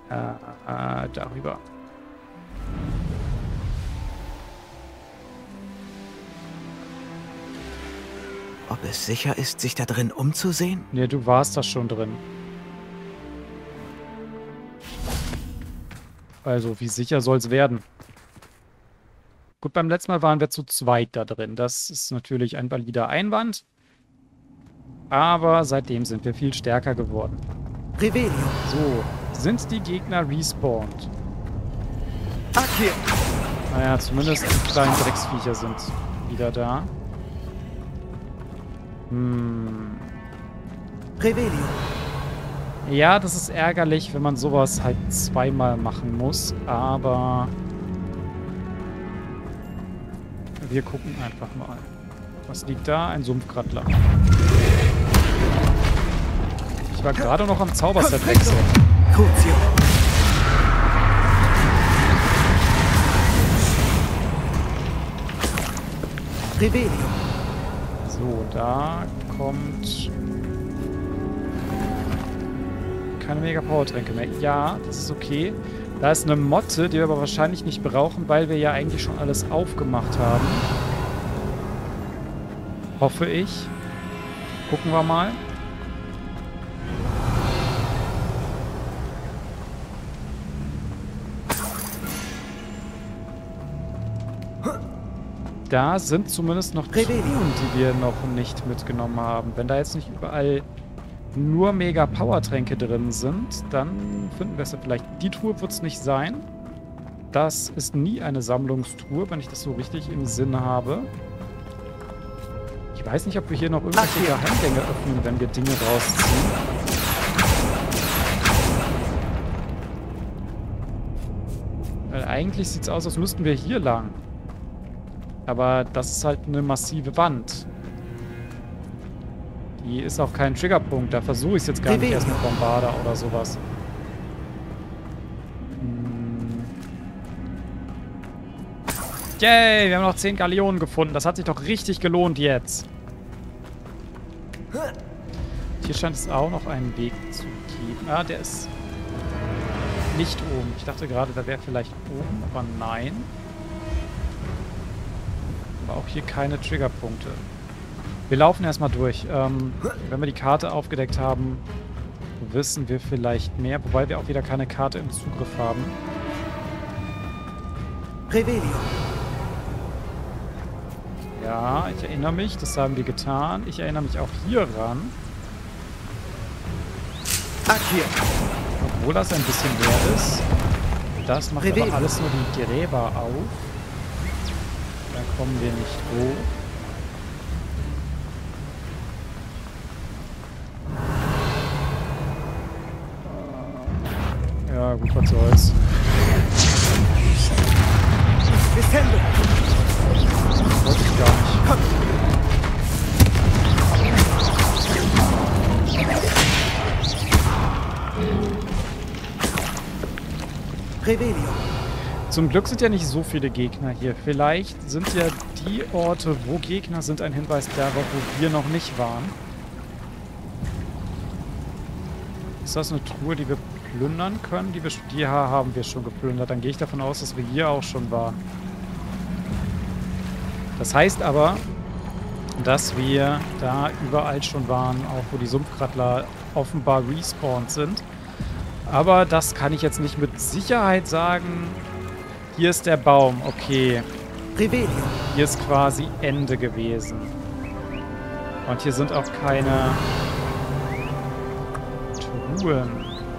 Darüber. Ob es sicher ist, sich da drin umzusehen? Ne, du warst da schon drin. Also, wie sicher soll es werden? Gut, beim letzten Mal waren wir zu zweit da drin. Das ist natürlich ein valider Einwand. Aber seitdem sind wir viel stärker geworden. Revelio. So, sind die Gegner respawned? Akir. Naja, zumindest die kleinen Drecksviecher sind wieder da. Revelio. Ja, das ist ärgerlich, wenn man sowas halt zweimal machen muss, aber wir gucken einfach mal. Was liegt da? Ein Sumpfkrattler. Ich war gerade noch am Zauberset wechseln. Crucio. Revelio. So, da kommt keine Mega-Power-Tränke mehr. Ja, das ist okay. Da ist eine Motte, die wir aber wahrscheinlich nicht brauchen, weil wir ja eigentlich schon alles aufgemacht haben. Hoffe ich. Gucken wir mal. Da sind zumindest noch Truhen, die wir noch nicht mitgenommen haben. Wenn da jetzt nicht überall nur Mega-Power-Tränke drin sind, dann finden wir es ja vielleicht. Die Truhe wird es nicht sein. Das ist nie eine Sammlungstruhe, wenn ich das so richtig im Sinn habe. Ich weiß nicht, ob wir hier noch irgendwelche Geheimgänge öffnen, wenn wir Dinge rausziehen. Weil eigentlich sieht es aus, als müssten wir hier lang. Aber das ist halt eine massive Wand. Die ist auch kein Triggerpunkt. Da versuche ich es jetzt gar nicht erst mit Bombarder oder sowas. Yay, wir haben noch 10 Galeonen gefunden. Das hat sich doch richtig gelohnt jetzt. Hier scheint es auch noch einen Weg zu geben. Ah, der ist nicht oben. Ich dachte gerade, da wäre vielleicht oben, aber nein. Aber auch hier keine Triggerpunkte. Wir laufen erstmal durch. Wenn wir die Karte aufgedeckt haben, wissen wir vielleicht mehr. Wobei wir auch wieder keine Karte im Zugriff haben. Revelio. Ja, ich erinnere mich. Das haben wir getan. Ich erinnere mich auch hier ran. Akir. Obwohl das ein bisschen leer ist. Das macht aber alles nur die Gräber auf. Da kommen wir nicht hoch. Ja, gut, was soll's. Wollte ich gar nicht. Revelio. Zum Glück sind ja nicht so viele Gegner hier. Vielleicht sind ja die Orte, wo Gegner sind, ein Hinweis darauf, wo wir noch nicht waren. Ist das eine Truhe, die wir plündern können? Die haben wir schon geplündert. Dann gehe ich davon aus, dass wir hier auch schon waren. Das heißt aber, dass wir da überall schon waren, auch wo die Sumpfkrattler offenbar respawned sind. Aber das kann ich jetzt nicht mit Sicherheit sagen. Hier ist der Baum, okay. Revelio. Hier ist quasi Ende gewesen. Und hier sind auch keine Truhen.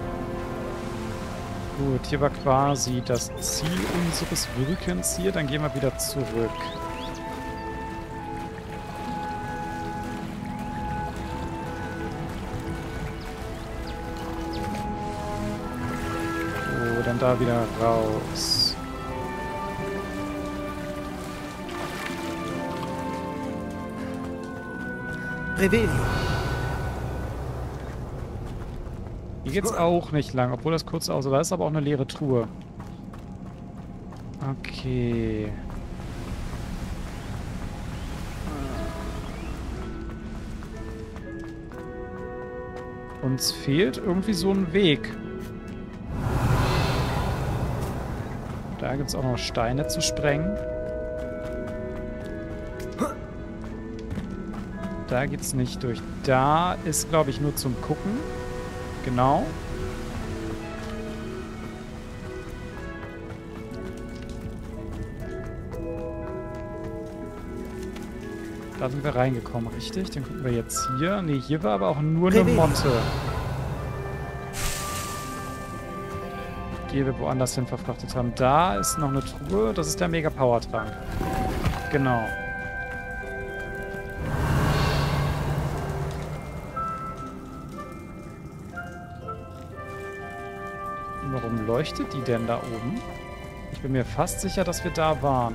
Gut, hier war quasi das Ziel unseres Wirkens hier. Dann gehen wir wieder zurück. So, dann da wieder raus. Revelio. Hier geht's auch nicht lang, obwohl das kurz aussah. Da ist aber auch eine leere Truhe. Okay. Uns fehlt irgendwie so ein Weg. Da gibt es auch noch Steine zu sprengen. Da geht's nicht durch. Da ist, glaube ich, nur zum Gucken. Genau. Da sind wir reingekommen, richtig? Dann gucken wir jetzt hier. Ne, hier war aber auch nur eine Motte. Die wir woanders hin verfrachtet haben. Da ist noch eine Truhe. Das ist der Mega-Power-Trank. Genau. Warum leuchtet die denn da oben? Ich bin mir fast sicher, dass wir da waren.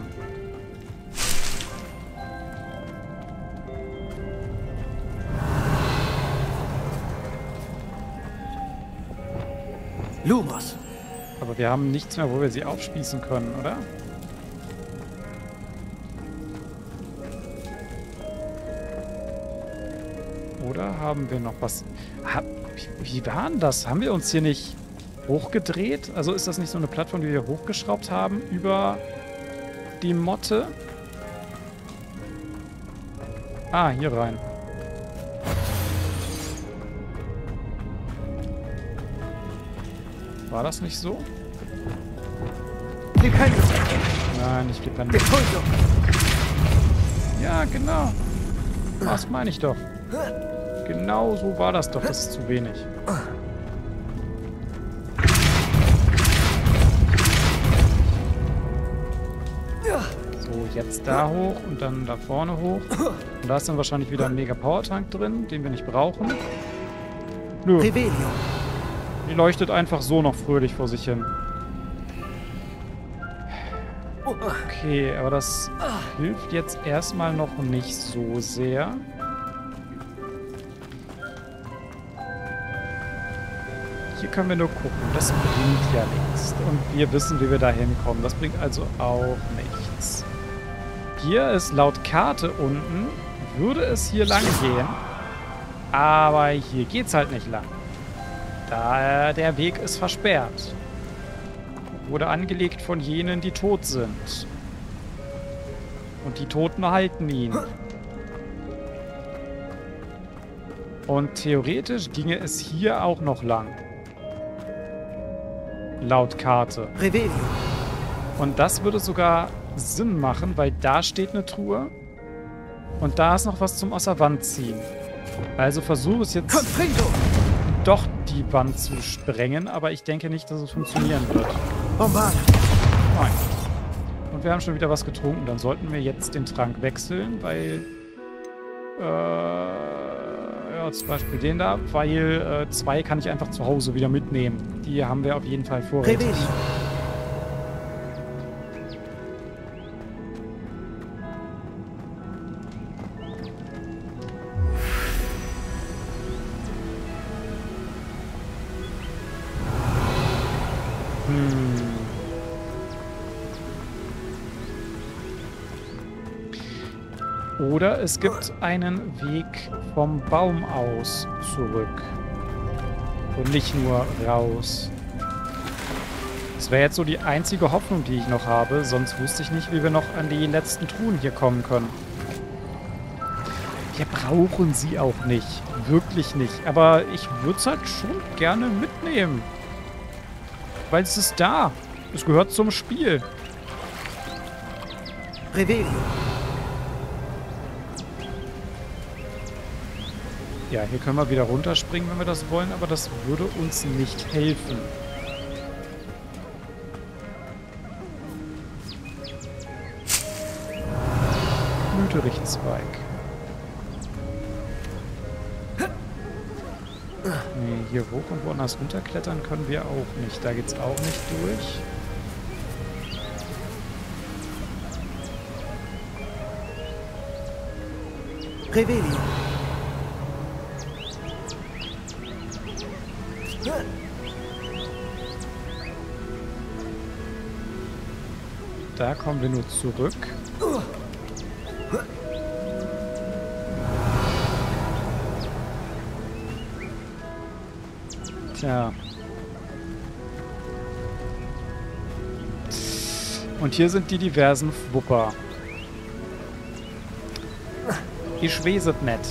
Lumos. Aber wir haben nichts mehr, wo wir sie aufspießen können, oder? Oder haben wir noch was? Wie war denn das? Haben wir uns hier nicht hochgedreht? Also ist das nicht so eine Plattform, die wir hochgeschraubt haben über die Motte? Ah, hier rein. War das nicht so? Nein, nicht Flipendo. Ja, genau. Das meine ich doch. Genau so war das doch. Das ist zu wenig. So, jetzt da hoch und dann da vorne hoch. Und da ist dann wahrscheinlich wieder ein Mega-Power-Tank drin, den wir nicht brauchen. Nö. Die leuchtet einfach so noch fröhlich vor sich hin. Okay, aber das hilft jetzt erstmal noch nicht so sehr. Hier können wir nur gucken. Das bringt ja nichts. Und wir wissen, wie wir da hinkommen. Das bringt also auch nichts. Hier ist laut Karte unten, würde es hier lang gehen. Aber hier geht's halt nicht lang. Da der Weg ist versperrt. Wurde angelegt von jenen, die tot sind. Und die Toten halten ihn. Und theoretisch ginge es hier auch noch lang. Laut Karte. Und das würde sogar Sinn machen, weil da steht eine Truhe. Und da ist noch was zum aus der Wand ziehen. Also versuche es jetzt doch die Wand zu sprengen, aber ich denke nicht, dass es funktionieren wird. Nein. Und wir haben schon wieder was getrunken. Dann sollten wir jetzt den Trank wechseln, weil ja, zum Beispiel den da, weil 2 kann ich einfach zu Hause wieder mitnehmen. Die haben wir auf jeden Fall vorrätig. Oder es gibt einen Weg vom Baum aus zurück. Und nicht nur raus. Das wäre jetzt so die einzige Hoffnung, die ich noch habe. Sonst wüsste ich nicht, wie wir noch an die letzten Truhen hier kommen können. Wir brauchen sie auch nicht. Wirklich nicht. Aber ich würde es halt schon gerne mitnehmen. Weil es ist da. Es gehört zum Spiel. Revelio. Ja, hier können wir wieder runterspringen, wenn wir das wollen, aber das würde uns nicht helfen. Blüterichzweig. Nee, hier hoch und woanders runterklettern können wir auch nicht. Da geht's auch nicht durch. Revelio. Da kommen wir nur zurück. Tja. Und hier sind die diversen Wupper. Ich weiß es nicht.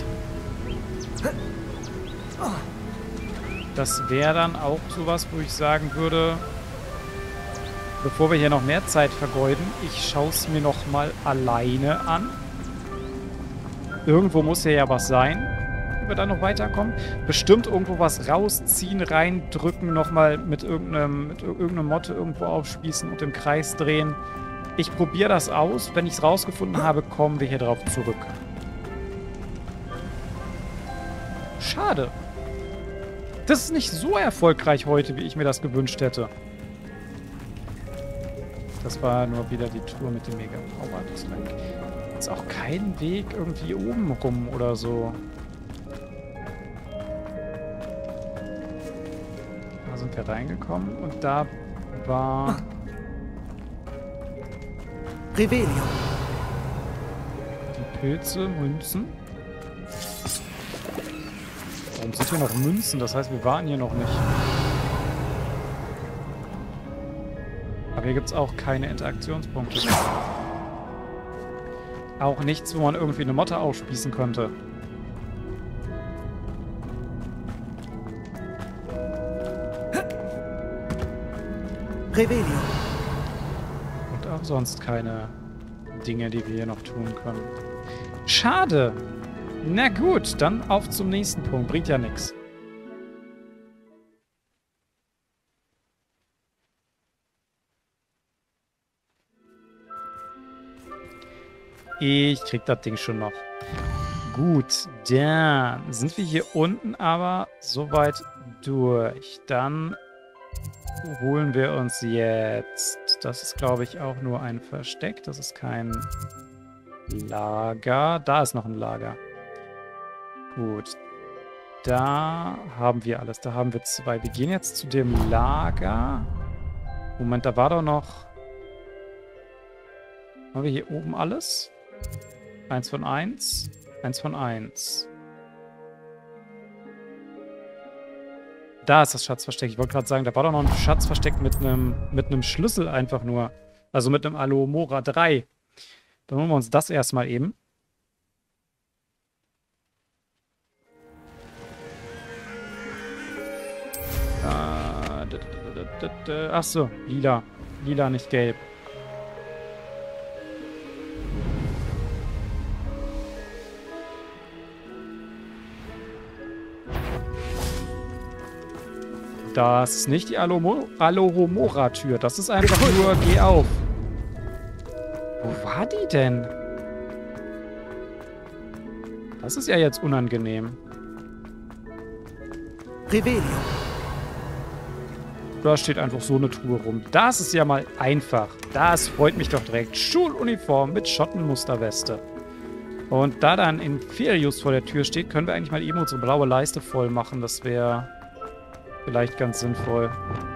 Das wäre dann auch sowas, wo ich sagen würde, bevor wir hier noch mehr Zeit vergeuden, ich schaue es mir nochmal alleine an. Irgendwo muss hier ja was sein, wie wir da noch weiterkommen. Bestimmt irgendwo was rausziehen, reindrücken, nochmal mit irgendeinem Motte irgendwo aufspießen und im Kreis drehen. Ich probiere das aus. Wenn ich es rausgefunden habe, kommen wir hier drauf zurück. Schade. Das ist nicht so erfolgreich heute, wie ich mir das gewünscht hätte. Das war nur wieder die Tour mit dem Mega Power Trank. Ist auch kein Weg irgendwie oben rum oder so. Da sind wir reingekommen und da war... Revelio. Die Pilze, Münzen. Warum sind hier noch Münzen? Das heißt, wir waren hier noch nicht. Aber hier gibt es auch keine Interaktionspunkte. Auch nichts, wo man irgendwie eine Motte aufspießen könnte. Revelio. Und auch sonst keine Dinge, die wir hier noch tun können. Schade! Na gut, dann auf zum nächsten Punkt. Bringt ja nichts. Ich krieg das Ding schon noch. Gut, dann sind wir hier unten aber soweit durch. Dann holen wir uns jetzt... Das ist, glaube ich, auch nur ein Versteck. Das ist kein Lager. Da ist noch ein Lager. Gut. Da haben wir alles. Da haben wir 2. Wir gehen jetzt zu dem Lager. Moment, da war doch noch... Haben wir hier oben alles? 1 von 1. 1 von 1. Da ist das Schatzversteck. Ich wollte gerade sagen, da war doch noch ein Schatzversteck mit einem Schlüssel einfach nur. Also mit einem Alohomora 3. Dann holen wir uns das erstmal eben. Ach so, lila. Lila, nicht gelb. Das ist nicht die Alohomora-Tür. Das ist einfach nur, geh auf. Wo war die denn? Das ist ja jetzt unangenehm. Revelio. Da steht einfach so eine Truhe rum. Das ist ja mal einfach. Das freut mich doch direkt. Schuluniform mit Schottenmusterweste. Und da dann Inferius vor der Tür steht, können wir eigentlich mal eben unsere blaue Leiste voll machen. Das wäre vielleicht ganz sinnvoll.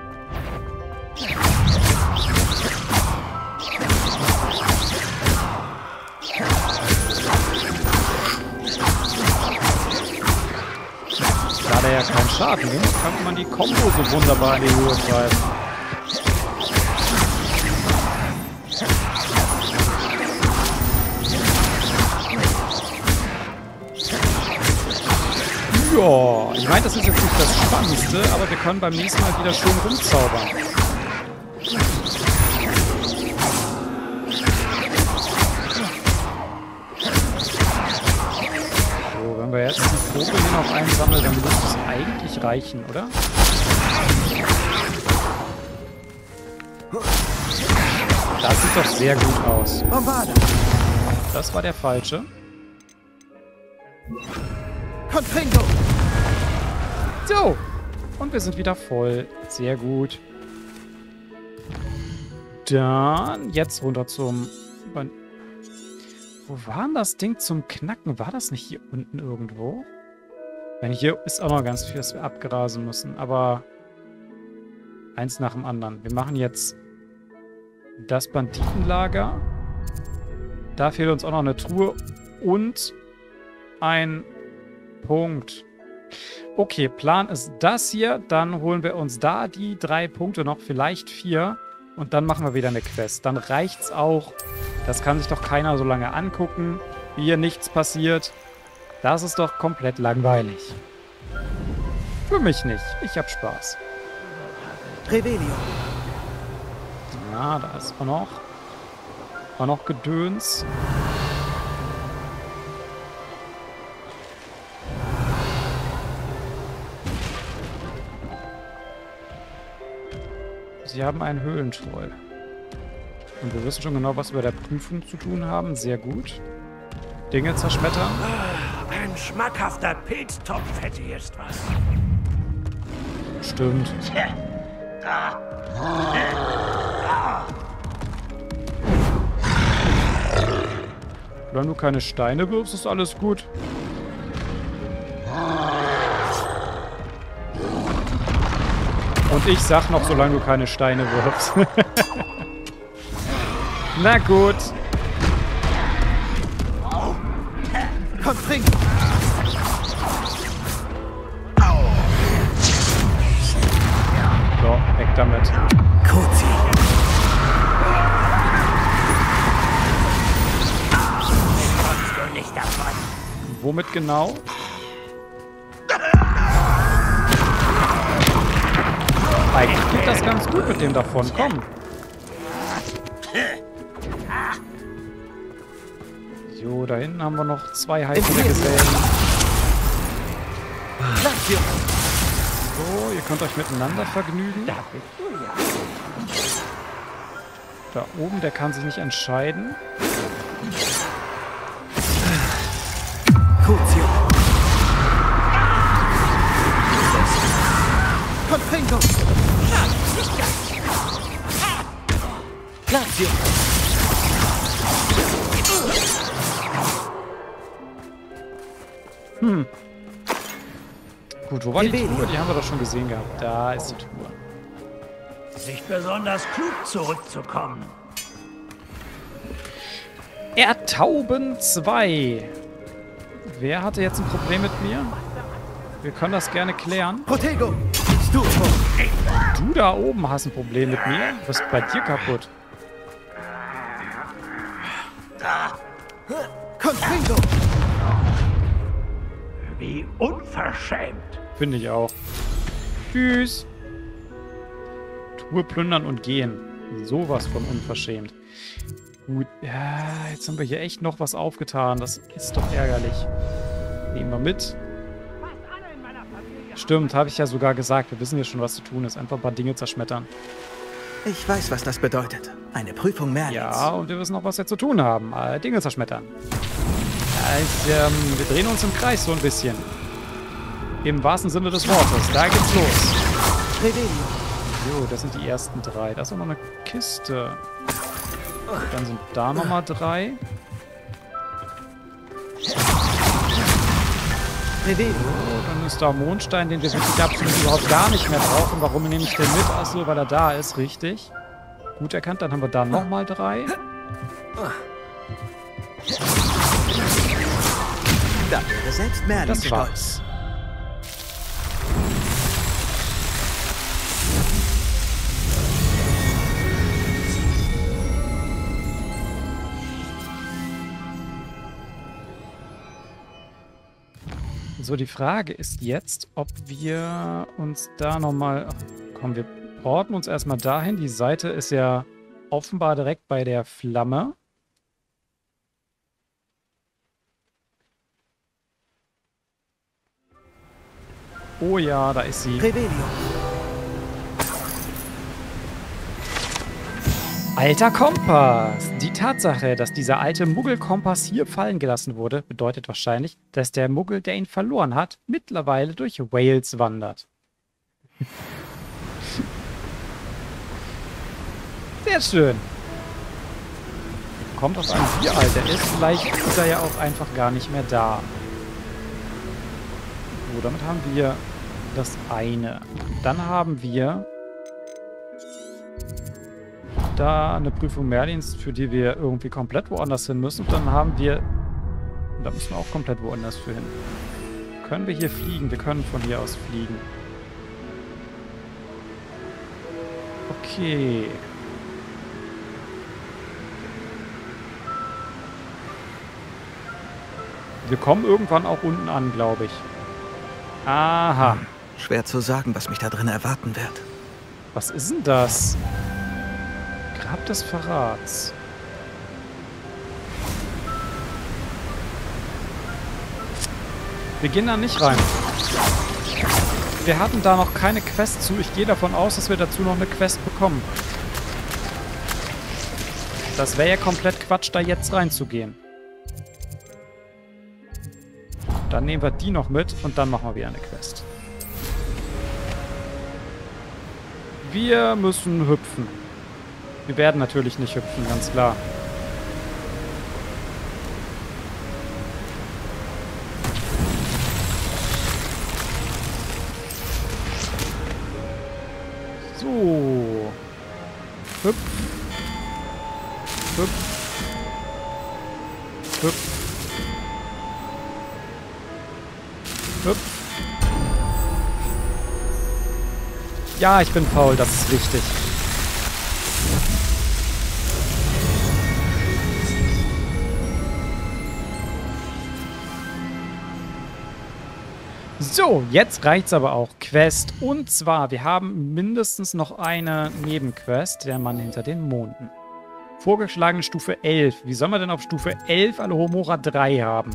Da der ja keinen Schaden nimmt, kann man die Kombo so wunderbar in die Höhe treiben. Ja, ich meine, das ist jetzt nicht das Spannendste, aber wir können beim nächsten Mal wieder schön rumzaubern. So, wenn wir jetzt die Vogel hier noch einsammeln, dann müsste es eigentlich reichen, oder? Das sieht doch sehr gut aus. Das war der falsche. So, und wir sind wieder voll. Sehr gut. Dann jetzt runter zum... Wo war denn das Ding zum Knacken? War das nicht hier unten irgendwo? Wenn hier ist auch noch ganz viel, das wir abgrasen müssen. Aber eins nach dem anderen. Wir machen jetzt das Banditenlager. Da fehlt uns auch noch eine Truhe und ein Punkt. Okay, Plan ist das hier. Dann holen wir uns da die 3 Punkte noch, vielleicht 4. Und dann machen wir wieder eine Quest. Dann reicht's auch. Das kann sich doch keiner so lange angucken, wie hier nichts passiert. Das ist doch komplett langweilig. Für mich nicht. Ich hab Spaß. Revelio. Ja, da ist auch noch Gedöns. Sie haben einen Höhlentroll. Und wir wissen schon genau, was wir bei der Prüfung zu tun haben. Sehr gut. Dinge zerschmettern. Ein schmackhafter Pilztopf hätte jetzt was. Stimmt. Solange du keine Steine wirfst, ist alles gut. Und ich sag noch, solange du keine Steine wirfst. Na gut. Komm, trink! So, weg damit. Kozi. Kommst du nicht davon? Womit genau? Eigentlich geht das ganz gut mit dem davon. Komm. So, da hinten haben wir noch 2 heitere Gesellen. So, ihr könnt euch miteinander vergnügen. Da oben, der kann sich nicht entscheiden. Cozio. Confringo. Lazio. Gut, wo war die Truhe? Die haben wir doch schon gesehen gehabt. Da ist die Truhe. Nicht besonders klug zurückzukommen. Erdtauben 2. Wer hatte jetzt ein Problem mit mir? Wir können das gerne klären. Protego. Stufo. Du da oben hast ein Problem mit mir? Was ist bei dir kaputt? Confringo. Wie unverschämt. Finde ich auch. Tschüss. Truhe plündern und gehen. Sowas von unverschämt. Gut, ja, jetzt haben wir hier echt noch was aufgetan. Das ist doch ärgerlich. Nehmen wir mit. Stimmt, habe ich ja sogar gesagt. Wir wissen ja schon, was zu tun ist. Einfach ein paar Dinge zerschmettern. Ich weiß, was das bedeutet. Eine Prüfung Merlins. Ja, und wir wissen auch, was wir zu tun haben. Dinge zerschmettern. Wir drehen uns im Kreis so ein bisschen. Im wahrsten Sinne des Wortes. Da geht's los. Revelio. Jo, das sind die ersten 3. Da ist auch noch eine Kiste. Dann sind da nochmal 3. Revelio. So, dann ist da Mondstein, den wir wirklich absolut überhaupt gar nicht mehr brauchen. Warum nehme ich den mit? Achso, weil er da ist, richtig. Gut erkannt, dann haben wir da nochmal 3. Da wäre selbst Merlin Das stolz. war's. So, die Frage ist jetzt, ob wir uns da nochmal... Komm, wir porten uns erstmal dahin. Die Seite ist ja offenbar direkt bei der Flamme. Oh ja, da ist sie. Revelio. Alter Kompass! Die Tatsache, dass dieser alte Muggelkompass hier fallen gelassen wurde, bedeutet wahrscheinlich, dass der Muggel, der ihn verloren hat, mittlerweile durch Wales wandert. Sehr schön. Kommt auf an, wie alt er ist. Vielleicht ist er ja auch einfach gar nicht mehr da. So, damit haben wir das eine. Dann haben wir da eine Prüfung Merlins, für die wir irgendwie komplett woanders hin müssen. Und dann haben wir... Da müssen wir auch komplett woanders für hin. Können wir hier fliegen? Wir können von hier aus fliegen. Okay. Wir kommen irgendwann auch unten an, glaube ich. Aha. Schwer zu sagen, was mich da drin erwarten wird. Was ist denn das? Grab des Verrats. Wir gehen da nicht rein. Wir hatten da noch keine Quest zu. Ich gehe davon aus, dass wir dazu noch eine Quest bekommen. Das wäre ja komplett Quatsch, da jetzt reinzugehen. Dann nehmen wir die noch mit und dann machen wir wieder eine Quest. Wir müssen hüpfen. Wir werden natürlich nicht hüpfen, ganz klar. So. Hüpf. Hüpf. Hüpf. Hüpf. Ja, ich bin faul, das ist wichtig. So, jetzt reicht's aber auch. Quest. Und zwar, wir haben mindestens noch eine Nebenquest. Der Mann hinter den Monden. Vorgeschlagene Stufe 11. Wie soll man denn auf Stufe 11 Alohomora 3 haben?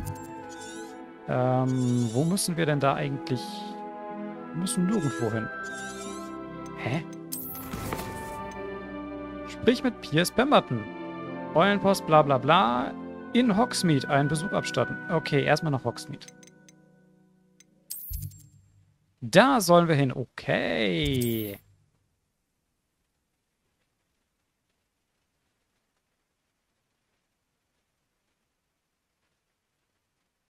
Wo müssen wir denn da eigentlich... Wir müssen nirgendwo hin. Hä? Sprich mit Piers Pemberton. Eulenpost, bla bla bla. In Hogsmeade einen Besuch abstatten. Okay, erstmal nach Hogsmeade. Da sollen wir hin. Okay.